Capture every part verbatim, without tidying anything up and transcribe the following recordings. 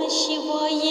சிவாய.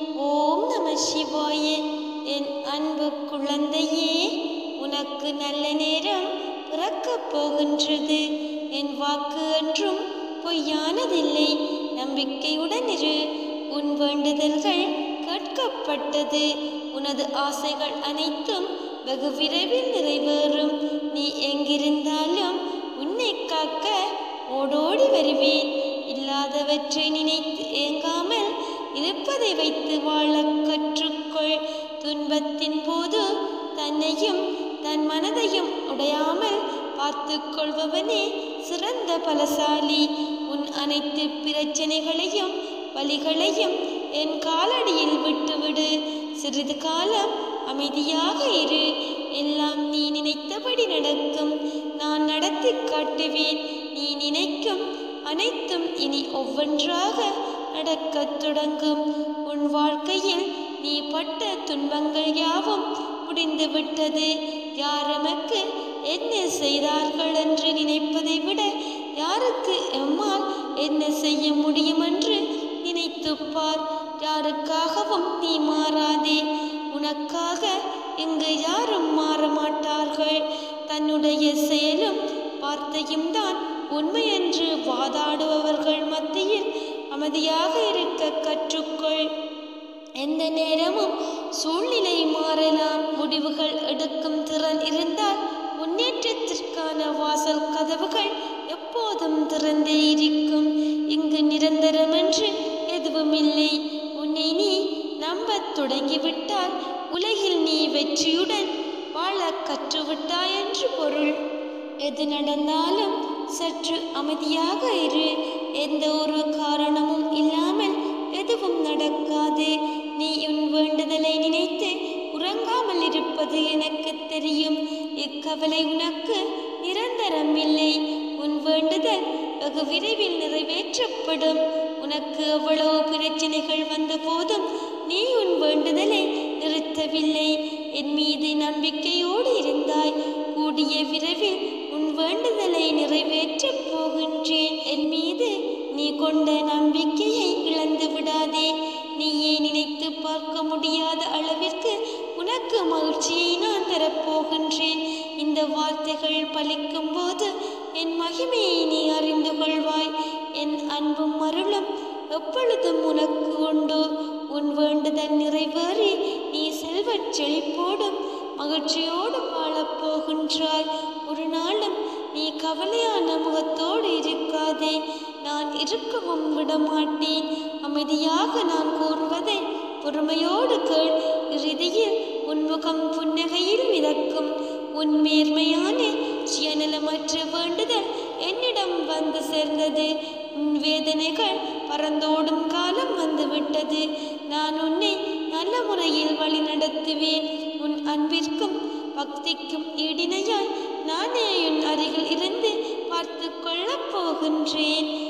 ஓம் நம சிவாய. என் அன்பு குழந்தையே, உனக்கு நல்ல நேரம் பிறக்கப் போகின்றது. என் வாக்கு என்றும் பொய்யானதில்லை. நம்பிக்கையுடன் இரு. உன் வேண்டுதல்கள் கேட்கப்பட்டது. உனது ஆசைகள் அனைத்தும் வெகு விரைவில் நிறைவேறும். நீ எங்கிருந்தாலும் உன்னை காக்க ஓடோடி வருவேன். இல்லாதவற்றை நினைத்து ஏங்காமல் இருப்பதை வைத்து வாழ கற்றுக்கொள். துன்பத்தின் போது தன்னையும் தன் மனதையும் உடையாமல் பார்த்து கொள்பவனே சிறந்த பலசாலி. உன் அனைத்து பிரச்சனைகளையும் வலிகளையும் என் காலடியில் விட்டுவிடு. சிறிது காலம் அமைதியாக இரு. எல்லாம் நீ நினைத்தபடி நடக்கும். நான் நடத்தி காட்டுவேன். நீ நினைக்கும் அனைத்தும் இனி ஒவ்வொன்றாக நடக்கத் தொடங்கும். உன் வாழ்க்கையில் நீ பட்ட துன்பங்கள் யாவும் முடிந்துவிட்டது. யார் எமக்கு என்ன செய்தார்கள் என்று நினைப்பதை விட யாருக்கு எம்மால் என்ன செய்ய முடியும் என்று நினைத்துப்பார். யாருக்காகவும் நீ மாறாதே. உனக்காக இங்கு யாரும் மாற மாட்டார்கள். தன்னுடைய செயலும் வார்த்தையும் தான் உண்மை என்று வாதாடுபவர்கள் மத்தியில் அமைதியாக இருக்க கற்றுக்கொள். எந்த நேரமும் சூழ்நிலை மாறலாம். முடிவுகள் எடுக்கும் திறன் இருந்தால் முன்னேற்றத்திற்கான வாசல் கதவுகள் எப்போதும் திறந்தே இருக்கும். இங்கு நிரந்தரம் என்று எதுவும் இல்லை. உன்னை நீ நம்பத் தொடங்கிவிட்டால் உலகில் நீ வெற்றியுடன் வாழ கற்றுவிட்டாய் என்று பொருள். எது நடந்தாலும் சற்று அமைதியாக இரு. எந்த ஒரு காரணமும் இல்லாமல் எதுவும் நடக்காது. நீ உன் வேண்டுதலை நினைத்து உறங்காமல் இருப்பது எனக்கு தெரியும். இக்கவலை உனக்கு நிரந்தரம் இல்லை. உன் வேண்டுதல் வெகு விரைவில் நிறைவேற்றப்படும். உனக்கு எவ்வளவு பிரச்சனைகள் வந்த போதும் நீ உன் வேண்டுதலை நிறுத்தவில்லை. என் மீது நம்பிக்கையோடு இருந்தாய். கூடிய விரைவில் உன் வேண்டுதலை நிறைவேற்றப் போகின்றேன். என் மீது நீ கொண்ட நம்பிக்கையை இழந்து விடாதே. நீயே நினைத்து பார்க்க முடியாத அளவிற்கு உனக்கு மகிழ்ச்சியை நான் தரப்போகின்றேன். இந்த வார்த்தைகள் பலிக்கும் போது என் மகிமையை நீ அறிந்து கொள்வாய். என் அன்பும் அருளும் எப்பொழுதும் உனக்கு உண்டு. உன் வேண்டுதல் நிறைவேறி நீ செல்வச் செழிப்போடும் மகிழ்ச்சியோடு வாழப்போகின்றாய். ஒரு நாளும் நீ கவலையான முகத்தோடு இருக்காதே. நான் இருக்கவும் விடமாட்டேன். அமைதியாக நான் கூறுவதை பொறுமையோடு கேள். இறுதியில் உன் முகம் புன்னகையில் மிதக்கும். உன் நேர்மையான சுயநலமற்ற வேண்டுதல் என்னிடம் வந்து சேர்ந்தது. உன் வேதனைகள் பறந்தோடும் காலம் வந்துவிட்டது. நான் உன்னை நல்ல முறையில் வழி நடத்துவேன். உன் அன்பிற்கும் பக்திக்கும் ஈடிணையாய் நானே உன் அருகில் இருந்து பார்த்து கொள்ளப் போகின்றேன்.